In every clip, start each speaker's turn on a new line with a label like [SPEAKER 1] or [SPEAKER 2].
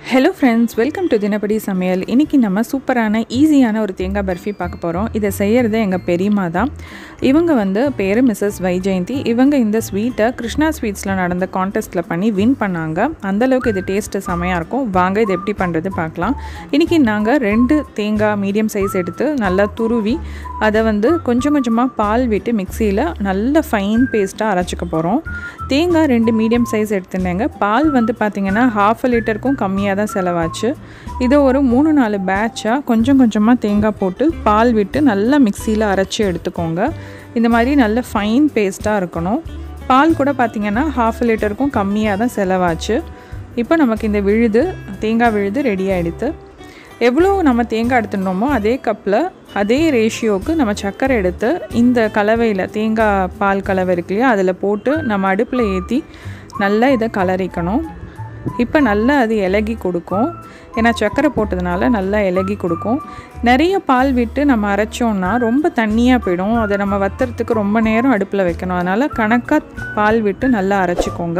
[SPEAKER 1] Hello friends, welcome to Thinapadi Samayal. இன்னைக்கு நம்ம சூப்பரான ஈஸியான ஒரு தேங்காய் பர்ஃபி பார்க்க போறோம். இத செய்யிறது எங்க பெரியம்மா தான். இவங்க வந்து பேரு மிஸ்ஸஸ் வைஜெயந்தி. இவங்க இந்த ஸ்வீட்டை கிருஷ்ணா ஸ்வீட்ஸ்ல நடந்த கான்டெஸ்ட்ல பண்ணி வின் பண்ணாங்க. அந்த அளவுக்கு இது டேஸ்ட் செமையா இருக்கும். வாங்க இது எப்படி பண்றது பார்க்கலாம். இன்னைக்கு நாங்க 2 தேங்காய் மீடியம் சைஸ் எடுத்து நல்லா துருவி அத வந்து கொஞ்சமா பால் விட்டு மிக்ஸில நல்ல ஃபைன் பேஸ்டா அரைச்சுக்க போறோம். தேங்காய் 2 மீடியம் சைஸ் எடுத்துனேங்க. பால் வந்து பாத்தீங்கன்னா 1/2 லிட்டருக்கும் கம்மியா தான் செலவாச்சு. இது ஒரு 3-4 பேட்சா கொஞ்சமா தேங்காய் போட்டு பால் விட்டு நல்லா மிக்ஸில அரைச்சு எடுத்துக்கோங்க. இந்த மாதிரி நல்ல ஃபைன் பேஸ்டா இருக்கணும். பால் கூட பாத்தீங்கன்னா 1/2 லிட்டருக்கும் கம்மியா தான் செலவாச்சு. இப்போ நமக்கு இந்த தேங்காய் விழுது ரெடி ஆயிடுது. எவ்வளோ நம்ம தேங்காய் எடுத்துனோமோ அதே கப்பில் அதே ரேஷியோவுக்கு நம்ம சர்க்கரை எடுத்து இந்த கலவையில் தேங்காய் பால் கலவை இருக்கு இல்லையா அதில் போட்டு நம்ம அடுப்பில் ஏற்றி நல்லா இதை கலரிக்கணும். இப்போ நல்லா அது இலகி கொடுக்கும். ஏன்னா சர்க்கரை போட்டதுனால நல்லா இலகி கொடுக்கும். நிறைய பால் விட்டு நம்ம அரைச்சோன்னா ரொம்ப தண்ணியாக போயிடும். அதை நம்ம வத்துறதுக்கு ரொம்ப நேரம் அடுப்பில் வைக்கணும். அதனால் கணக்காக பால் விட்டு நல்லா அரைச்சிக்கோங்க.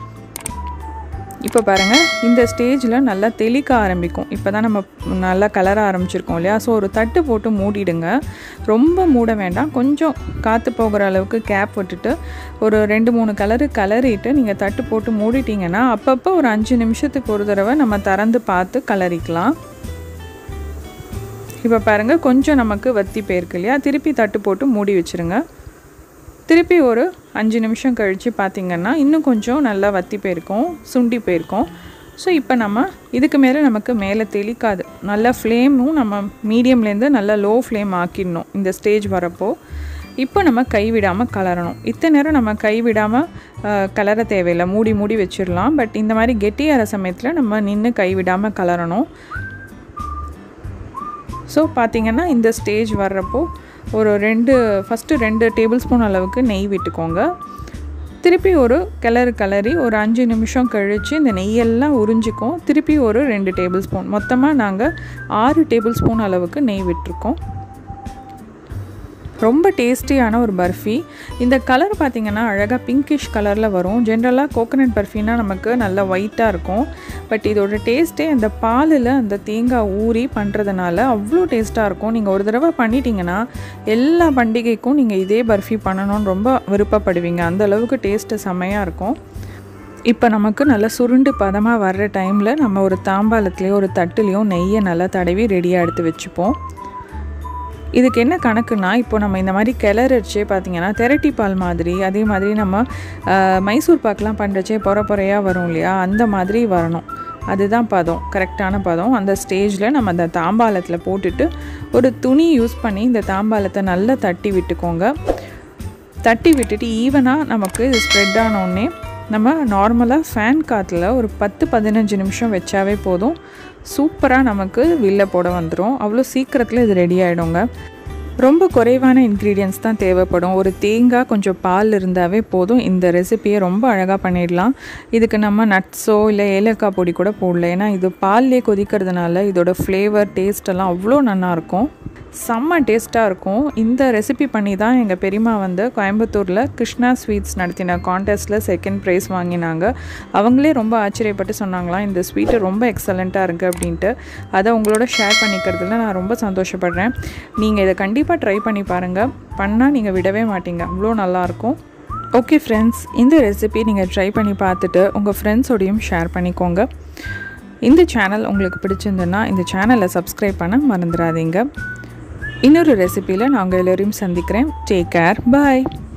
[SPEAKER 1] இப்போ பாருங்கள், இந்த ஸ்டேஜில் நல்லா தெளிக்க ஆரம்பிக்கும். இப்போ தான் நம்ம நல்லா கலர ஆரம்பிச்சிருக்கோம் இல்லையா. ஸோ ஒரு தட்டு போட்டு மூடிடுங்க. ரொம்ப மூட வேண்டாம். கொஞ்சம் காற்று போகிற அளவுக்கு கேப் விட்டுட்டு ஒரு 2-3 கலரிட்டு நீங்கள் தட்டு போட்டு மூடிட்டிங்கன்னா அப்பப்போ ஒரு 5 நிமிஷத்துக்கு ஒரு தடவை நம்ம திறந்து பார்த்து கலரிக்கலாம். இப்போ பாருங்கள், கொஞ்சம் நமக்கு வத்தி போயிருக்கு இல்லையா. திருப்பி தட்டு போட்டு மூடி வச்சுருங்க. திருப்பி ஒரு 5 நிமிஷம் கழித்து பார்த்திங்கன்னா இன்னும் கொஞ்சம் நல்லா வத்தி போயிருக்கும், சுண்டி போயிருக்கும். ஸோ இப்போ நம்ம இதுக்கு மேலே நமக்கு மேலே தெளிக்காது. நல்ல ஃப்ளேமும் நம்ம மீடியம்லேருந்து நல்லா லோ ஃப்ளேம் ஆக்கிடணும் இந்த ஸ்டேஜ் வரப்போ. இப்போ நம்ம கைவிடாமல் கலரணும். இத்தனை நேரம் நம்ம கைவிடாமல் கலர தேவையில்லை, மூடி வச்சிடலாம். பட் இந்த மாதிரி கெட்டியாகிற சமயத்தில் நம்ம நின்று கைவிடாமல் கலரணும். ஸோ பார்த்திங்கன்னா இந்த ஸ்டேஜ் வர்றப்போ ஒரு ஃபஸ்ட்டு 2 டேபிள் ஸ்பூன் அளவுக்கு நெய் விட்டுக்கோங்க. திருப்பி ஒரு கலரி ஒரு 5 நிமிஷம் கழித்து இந்த நெய்யெல்லாம் உறிஞ்சிக்கும். திருப்பி ஒரு 2 டேபிள் ஸ்பூன், மொத்தமாக நாங்கள் 6 டேபிள் ஸ்பூன் அளவுக்கு நெய் விட்டுருக்கோம். ரொம்ப டேஸ்டியான ஒரு பர்ஃபி. இந்த கலர் பார்த்திங்கன்னா அழகாக பிங்கிஷ் கலரில் வரும். ஜென்ரலாக கோகோனட் பர்ஃபின்னா நமக்கு நல்லா ஒயிட்டாக இருக்கும். பட் இதோட டேஸ்ட்டே அந்த பாலில் அந்த தேங்காய் ஊறி பண்ணுறதுனால அவ்வளோ டேஸ்ட்டாக இருக்கும். நீங்கள் ஒரு தடவை பண்ணிட்டீங்கன்னா எல்லா பண்டிகைக்கும் நீங்கள் இதே பர்ஃபி பண்ணணும்னு ரொம்ப விருப்பப்படுவீங்க. அந்த அளவுக்கு டேஸ்ட்டு செம்மையாக இருக்கும். இப்போ நமக்கு நல்லா சுருண்டு பதமாக வர்ற டைமில் நம்ம ஒரு தாம்பாளத்துலேயோ ஒரு தட்டுலேயோ நெய்யை நல்லா தடவி ரெடியாக எடுத்து வச்சுப்போம். இதுக்கு என்ன கணக்குன்னா, இப்போ நம்ம இந்த மாதிரி கிளறச்சே பார்த்திங்கன்னா திரட்டி பால் மாதிரி, அதே மாதிரி நம்ம மைசூர் பாக்கெலாம் பண்ணுறச்சே பொறையாக வரும் இல்லையா, அந்த மாதிரி வரணும். அதுதான் பதம், கரெக்டான பதம். அந்த ஸ்டேஜில் நம்ம அந்த தாம்பாளத்தில் போட்டுட்டு ஒரு துணி யூஸ் பண்ணி இந்த தாம்பாளத்தை நல்லா தட்டி விட்டுக்கோங்க. தட்டி விட்டுட்டு ஈவனாக நமக்கு இது ஸ்ப்ரெட் ஆனோடனே நம்ம நார்மலாக ஃபேன் காற்றுல ஒரு 10-15 நிமிஷம் வச்சாவே போதும். சூப்பராக நமக்கு வில்ல போட வந்துடும். அவ்வளோ சீக்கிரத்தில் இது ரெடி ஆகிடுங்க. ரொம்ப குறைவான இன்க்ரீடியன்ட்ஸ் தான் தேவைப்படும். ஒரு தேங்காய், கொஞ்சம் பால் இருந்தாவே போதும். இந்த ரெசிப்பியை ரொம்ப அழகாக பண்ணிடலாம். இதுக்கு நம்ம நட்ஸோ இல்லை ஏலக்காய் பொடி கூட போடல. ஏன்னா இது பால்லே கொதிக்கிறதுனால இதோட ஃப்ளேவர் டேஸ்டெல்லாம் அவ்வளோ நல்லாயிருக்கும். செம்ம டேஸ்ட்டாக இருக்கும். இந்த ரெசிபி பண்ணி தான் எங்கள் பெரியம்மா வந்து கோயம்புத்தூரில் கிருஷ்ணா ஸ்வீட்ஸ் நடத்தின கான்டெஸ்ட்டில் 2nd ப்ரைஸ் வாங்கினாங்க. அவங்களே ரொம்ப ஆச்சரியப்பட்டு சொன்னாங்களாம், இந்த ஸ்வீட்டு ரொம்ப எக்ஸலண்ட்டாக இருக்குது அப்படின்ட்டு. அதை உங்களோட ஷேர் பண்ணிக்கிறதுல நான் ரொம்ப சந்தோஷப்படுறேன். நீங்கள் இதை கண்டிப்பாக ட்ரை பண்ணி பாருங்கள். பண்ணால் நீங்கள் விடவே மாட்டீங்க, அவ்வளோ நல்லாயிருக்கும். ஓகே ஃப்ரெண்ட்ஸ், இந்த ரெசிபி நீங்கள் ட்ரை பண்ணி பார்த்துட்டு உங்கள் ஃப்ரெண்ட்ஸோடையும் ஷேர் பண்ணிக்கோங்க. இந்த சேனல் உங்களுக்கு பிடிச்சிருந்துன்னா இந்த சேனலை சப்ஸ்கிரைப் பண்ண மறந்துடாதீங்க. இன்னொரு ரெசிபியில் நான் உங்கள் எல்லோரையும் சந்திக்கிறேன். டேக் கேர், பாய்.